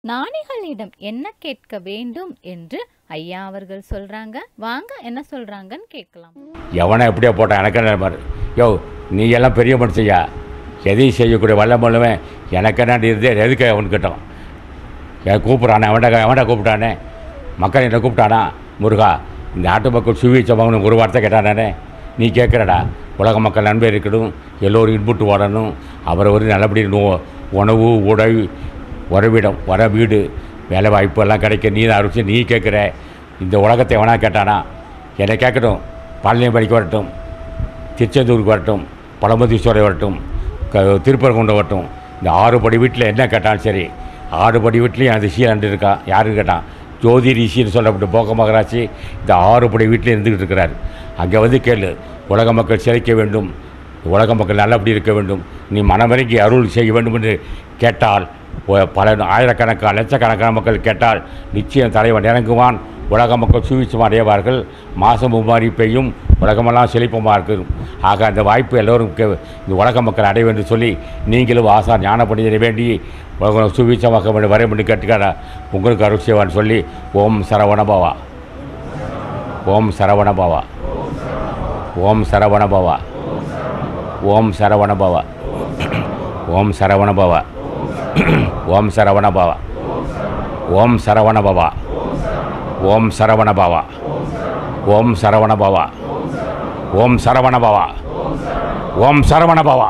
ஞானிகளிடம் என்ன கேட்க வேண்டும் என்று ஐயா அவர்கள் சொல்றாங்க. வாங்க என்ன சொல்றாங்கன்னு கேட்கலாம். எவனை எப்படியா போட்டான் எனக்கு என்ன பாரு. யோ நீ எல்லாம் பெரிய மனுஷையா, எதையும் செய்யக்கூடிய வல்லமல்லுவன் எனக்கு என்ன இருந்தே எதுக்கு அவனு கேட்டான். கூப்பிட்றானே அவன்டா கூப்பிட்டானே, மக்கள் என்ன கூப்பிட்டானா. முருகா இந்த நாட்டு மக்கள் சுவிச்சவங்கன்னு ஒரு வார்த்தை கேட்டானே. நீ கேட்குறடா உலக மக்கள் நன்மை இருக்கணும், எல்லோரும் இன்புட்டு ஓடணும், அவரை ஒரு நல்லபடி உணவு உடை உறவிடம் வர வீடு வேலை வாய்ப்பு எல்லாம் கிடைக்க நீ தான் அரிசி. நீ கேட்குற இந்த உலகத்தை எவனா கேட்டானா. என்னை கேட்கட்டும், பாலியம் படிக்க வரட்டும், திருச்செந்தூருக்கு வரட்டும், பழமுதீஸ்வரர் வரட்டும், திருப்பரங்குன்றம் வரட்டும், இந்த 6 படி வீட்டில் என்ன கேட்டாலும் சரி, 6 படி வீட்லேயும் அந்த ரிஷி இருக்கா. யாருன்னு கேட்டான், ஜோதி ரிஷின்னு சொல்லப்பட்ட போக மகராட்சி இந்த 6 படி வீட்டில் இருந்துக்கிட்டு இருக்கிறார். அங்கே வந்து கேளு, உலக மக்கள் சிலைக்க வேண்டும், உலக மக்கள் நல்லபடி இருக்க வேண்டும், நீ மனமிறங்கி அருள் செய்ய வேண்டும் என்று கேட்டால் பல ஆயிரக்கணக்கான லட்சக்கணக்கான மக்கள் கேட்டால் நிச்சயம் தலைவன் இறங்குவான். உலக மக்கள் சுவிச்சம் அடைவார்கள், மாதம் மும்மாரி பெய்யும், உலகமெல்லாம் செழிப்பமாக இருக்கும். ஆக அந்த வாய்ப்பு எல்லோரும் இந்த உலக மக்கள் அடைய வேண்டும் சொல்லி நீங்களும் ஆசா ஞான பண்டிதரை வேண்டி உலகம் சுவிச்சமாக வர வேண்டும் கேட்டுக்காடா உங்களுக்கு அருள் செய்வான்னு சொல்லி ஓம் சரவணபவா, ஓம் சரவணபவா, ஓம் சரவணபவா, ஓம் சரவணபவா, ஓம் சரவணபவா, ஓம் சரவணபவா, ஓம் சரவணபவா, ஓம் சரவணபவா, ஓம் சரவணபவா, ஓம் சரவணபவா, ஓம் சரவணபவா.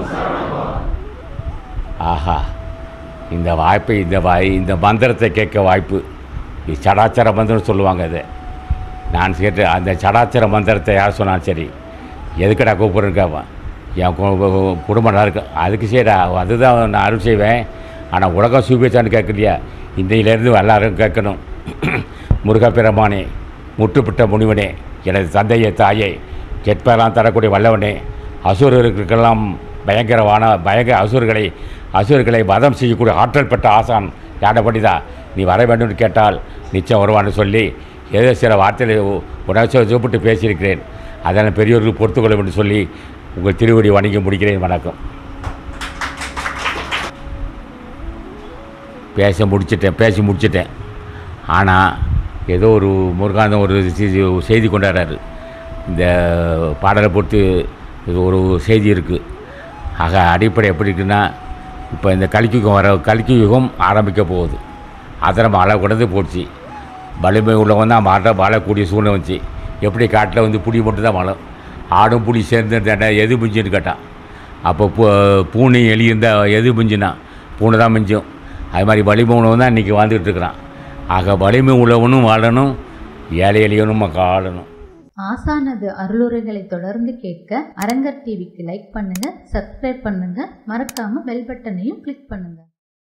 ஆஹா, இந்த வாய்ப்பு இந்த மந்திரத்தை கேட்க வாய்ப்பு. இது சடாச்சர மந்திரம் சொல்லுவாங்க. இது நான் கேட்டு அந்த சடாச்சர மந்திரத்தை யார் சொன்னாலும் சரி, எதுக்கடா கூப்பிட்றேன் என் குடும்பம் நல்லா இருக்கு அதுக்கு சரிடா, அதுதான் நான் அருள் செய்வேன். ஆனால் உலகம் சுபிச்சான்னு கேட்கலையா, இன்றையிலேருந்து எல்லாரும் கேட்கணும். முருகப்பெருமானே, முட்டுப்பிட்ட முனிவனே, எனது தந்தையை தாயை கெட்பெல்லாம் தரக்கூடிய வல்லவனே, அசுரர்களுக்கெல்லாம் பயங்கர அசுரர்களை வதம் செய்யக்கூடிய ஆற்றல் பெற்ற ஆசான் யாடப்படிதான் நீ வர வேண்டும்னு கேட்டால் நிச்சயம் வருவான்னு சொல்லி ஏதோ சில வார்த்தைகளை உணர்ச்சி பேசியிருக்கிறேன். அதனால் பெரியோர்கள் பொறுத்துக்கொள்ள வேண்டும் சொல்லி உங்கள் திருவடி வணங்கி முடிக்கிறேன். வணக்கம். பேசி முடிச்சிட்டேன். ஆனால் ஏதோ ஒரு முருகானந்தம் ஒரு செய்தி கொண்டாடுறாரு. இந்த பாடலை பொறுத்து ஒரு செய்தி இருக்குது. ஆக அடிப்படை எப்படி இருக்குன்னா, இப்போ இந்த கலிக்கு யுகம் ஆரம்பிக்க போகுது. அதை நம்ம அளவு கொண்டு போச்சு. வலிமை உள்ளவங்க தான் வாழக்கூடிய சூழ்நிலை வந்துச்சு. எப்படி காட்டில் வந்து புளி மட்டும் தான் வாழும், ஆடும் புளி சேர்ந்து எது மிஞ்சுன்னு கேட்டான். அப்போ பூனை எலி இருந்தால் எது மிஞ்சுனா பூனை தான் மிஞ்சும். அது மாதிரி வலிமை உள்ளவன் தான் இன்றைக்கி வாழ்ந்துக்கிட்டு இருக்கிறான். ஆக வலிமை உள்ளவனும் வாழணும், ஏழை எளியவனும் ஆளணும். ஆசானது அருளுரைகளை தொடர்ந்து கேட்க அரங்கர் டிவிக்கு லைக் பண்ணுங்க, சப்ஸ்கிரைப் பண்ணுங்க, மறக்காம பெல் பட்டனையும் கிளிக் பண்ணுங்க.